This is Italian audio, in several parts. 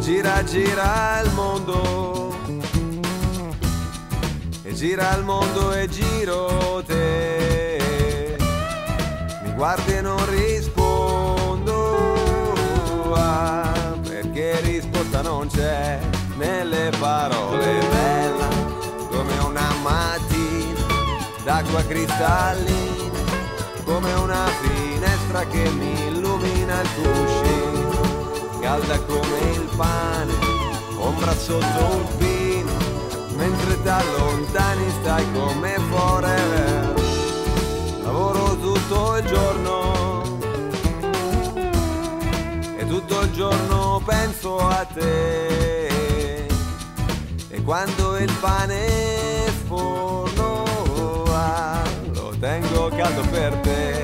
gira gira il mondo, e gira il mondo e giro te, mi guardi e non rispondo, perché risposta non c'è nelle parole. Bella come una mattina d'acqua cristallina, come una finestra che mi illumina il cuscino, calda come il pane, ombra sotto un pino, mentre t'allontani stai come forever. Lavoro tutto il giorno e tutto il giorno penso a te, e quando il pane sforno lo tengo caldo per te.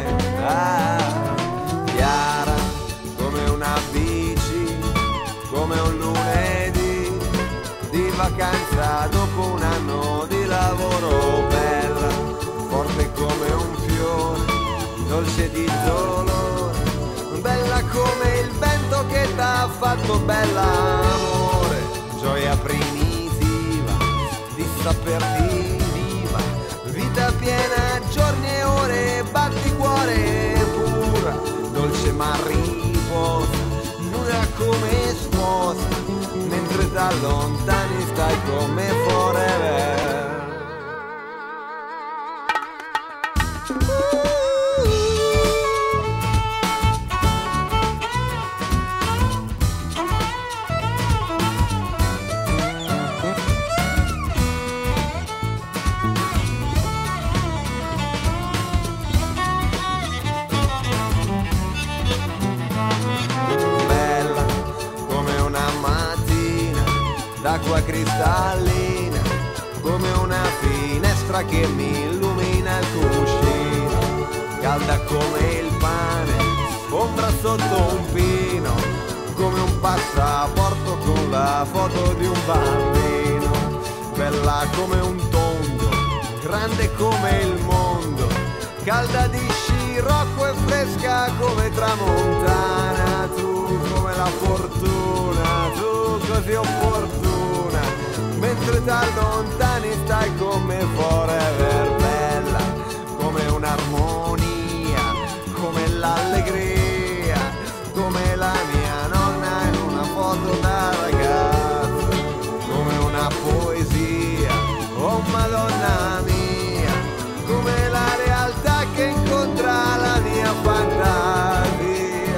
Chiara come una bici, come un lunedì di vacanza dopo un anno di lavoro. Bella, forte come un fiore, dolce di dolore, bella come il vento che t'ha fatto bella, amore, gioia primitiva di saperti viva, vita piena, giorni e ore, batti cuore pura, dolce mariposa, nuda come sposa, mentre t'allontani stai come forever. D'acqua cristallina, come una finestra che mi illumina il cuscino, calda come il pane, ombra sotto un pino, come un passaporto con la foto di un bambino, bella come un tondo, grande come il mondo, calda di scirocco e fresca come tramontana, tu come la fortuna, tu così opportuna, mentre t'allontani stai come forever. Bella come un'armonia, come l'allegria, come la mia nonna in una foto da ragazza, come una poesia, oh Madonna mia, come la realtà che incontra la mia fantasia.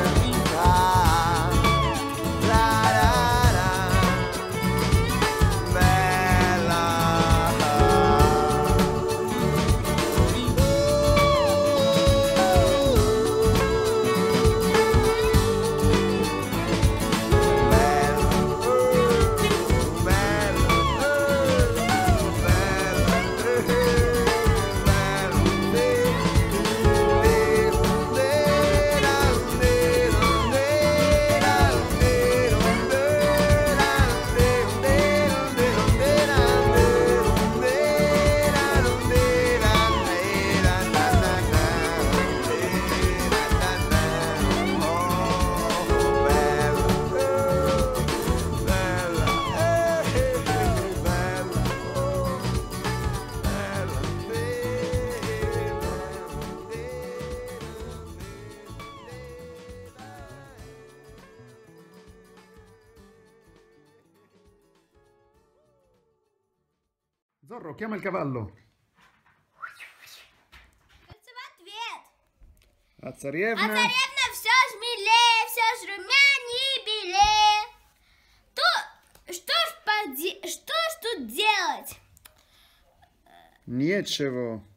Зорро, chiama il cavallo. Ответ. А царевна? А царевна все смелее, все румянее и белее. Что ж тут делать? Нечего.